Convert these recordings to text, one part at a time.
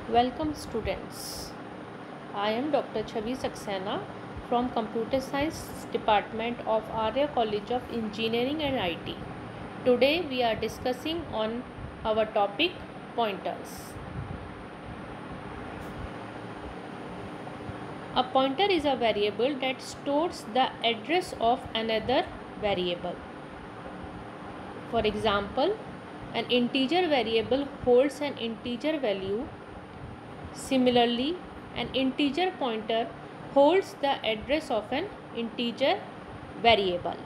Welcome students. I am Dr. Chavi Saxena from Computer Science Department of Arya College of Engineering and IT. Today we are discussing on our topic pointers. A pointer is a variable that stores the address of another variable. For example, an integer variable holds an integer value. Similarly, an integer pointer holds the address of an integer variable.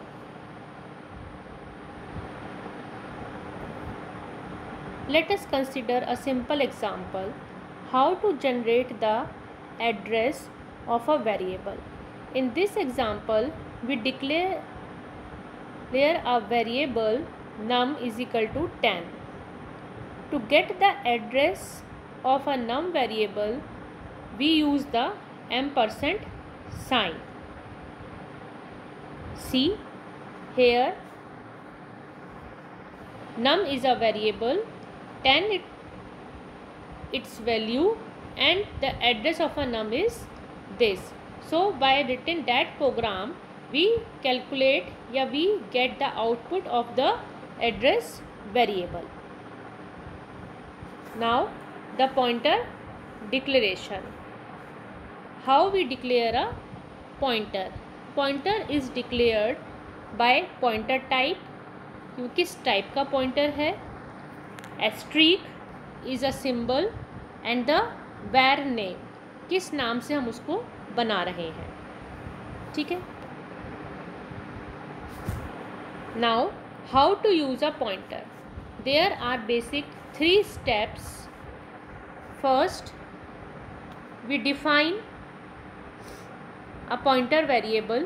Let us consider a simple example how to generate the address of a variable. In this example, we declare a variable num is equal to 10. To get the address of a num variable, we use the ampersand sign. See here, num is a variable, 10 its value, and the address of a num is this. So by written that program, we calculate we get the output of the address variable. Now the pointer declaration. How we declare a pointer? Pointer is declared by pointer type. किस type का pointer है? Asterisk is a symbol and the var name. किस नाम से हम उसको बना रहे हैं? ठीक है. Now how to use a pointer? There are basic 3 steps. First, we define a pointer variable.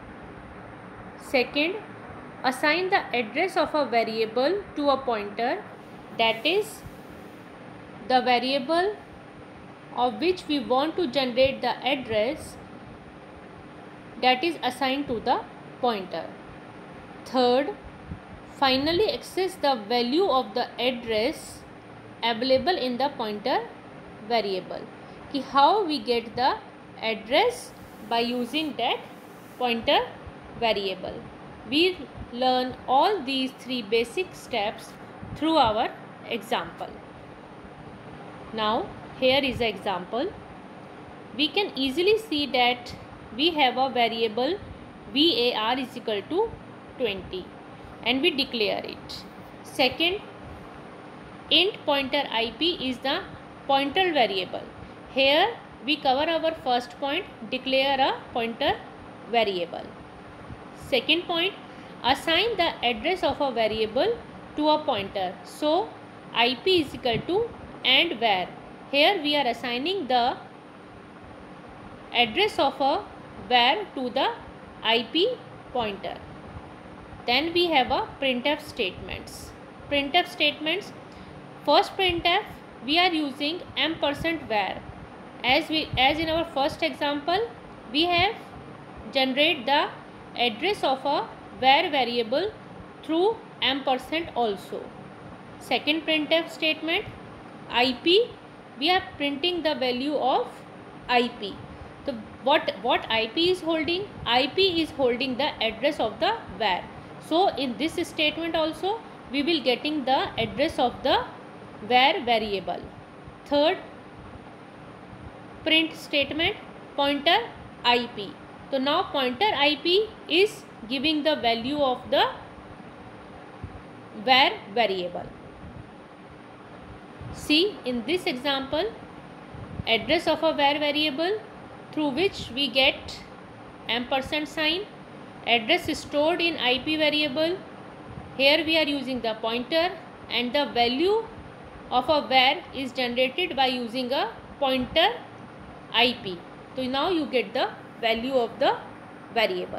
Second, assign the address of a variable to a pointer, that is the variable of which we want to generate the address, that is assigned to the pointer. Third, finally access the value of the address available in the pointer variable. कि how we get the address by using that pointer variable. We learn all these 3 basic steps through our example. Now here is an example. We can easily see that we have a variable var is equal to 20 and we declare it. Second, int pointer ip is the pointer variable. Here we cover our first point, declare a pointer variable. Second point, assign the address of a variable to a pointer. So ip is equal to and var. Here we are assigning the address of a var to the ip pointer. Then we have a printf statements. Printf statements. First printf, we are using ampersand var. As in our first example, we have generate the address of a var variable through ampersand also. Second printf statement, ip, we are printing the value of ip. So what ip is holding? ip is holding the address of the var. So in this statement also we will getting the address of the var variable. Third print statement, pointer ip. So now pointer ip is giving the value of the var variable. See in this example, address of a var variable through which we get ampersand sign, address is stored in ip variable. Here we are using the pointer and the value of a var is generated by using a pointer ip. So now you get the value of the variable.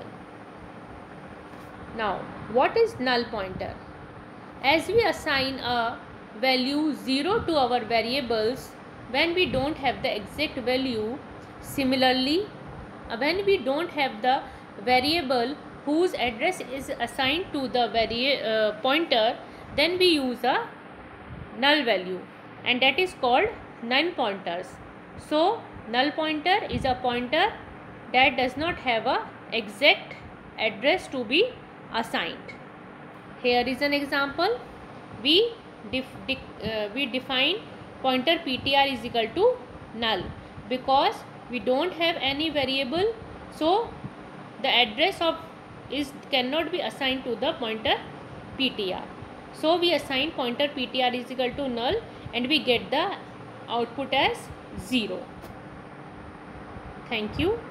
Now what is null pointer? As we assign a value 0 to our variables when we don't have the exact value, similarly when we don't have the variable whose address is assigned to the pointer, then we use a null value and that is called non pointers. So null pointer is a pointer that does not have a exact address to be assigned. Here is an example. We define pointer ptr is equal to null because we don't have any variable, so the address of is cannot be assigned to the pointer ptr. So we assign pointer ptr is equal to null and we get the output as 0. Thank you.